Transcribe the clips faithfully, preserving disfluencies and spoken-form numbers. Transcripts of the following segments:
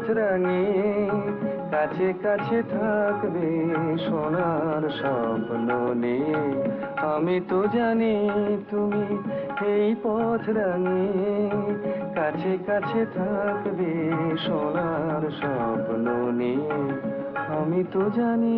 রাঙিয়ে কাছে কাছে থাকবে সোনার স্বপ্ন নিয়ে। আমি তো জানি তুমি এই পথ রাঙিয়ে কাছে কাছে থাকবে সোনার স্বপ্ন নিয়ে। আমি তো জানি।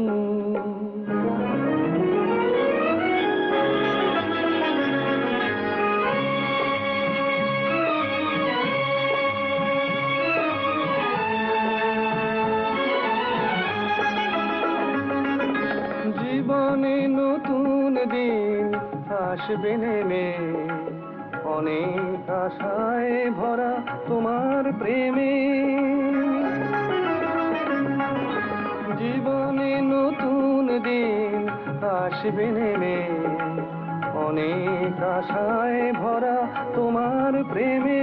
জীবনে নতুন দিন আসবে নেমে, অনেক আশায় ভরা তোমার প্রেমে। জীবনে নতুন দিন আসবে নেমে, অনেক আশায় ভরা তোমার প্রেমে।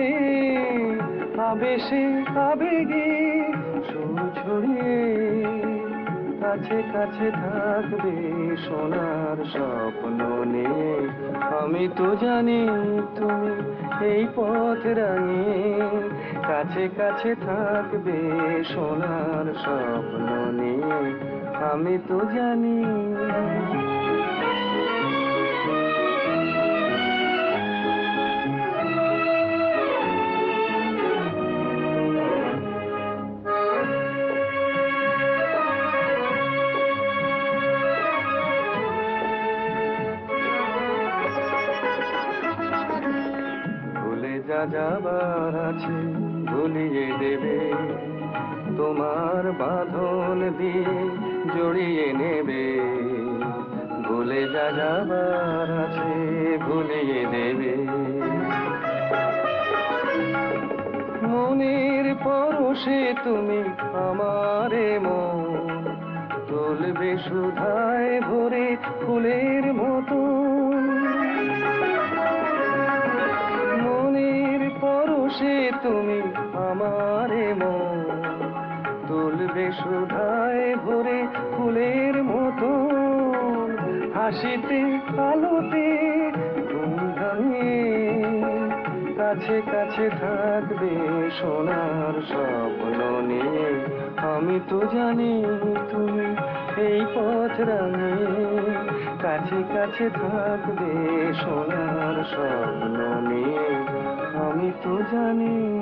আবেশে আবেগে সুর ছড়িয়ে কাছে কাছে থাকবে সোনার স্বপ্ন নিয়ে। আমি তো জানি তুমি এই পথ রাঙিয়ে কাছে কাছে থাকবে সোনার স্বপ্ন নিয়ে। আমি তো জানি। যা যাবার আছে ভুলিয়ে দেবে, তোমার বাঁধন দিয়ে জড়িয়ে নেবে। ভুলে যা যাবার আছে ভুলিয়ে দেবে। মনের পরশে তুমি আমারে মন তুলবে সুধায় ভরে ফুলের মতো। পরশে তুমি আমারে মন তুলবে সুধায় ভরে ফুলের মতো। হাসিতে আলোতে ধুমধামে কাছে কাছে থাকবে সোনার স্বপ্ন নিয়ে। আমি তো জানি তুমি এই পথ রাঙিয়ে কাছে কাছে থাকবে সোনার স্বপ্ন নিয়ে। আমি তো জানি।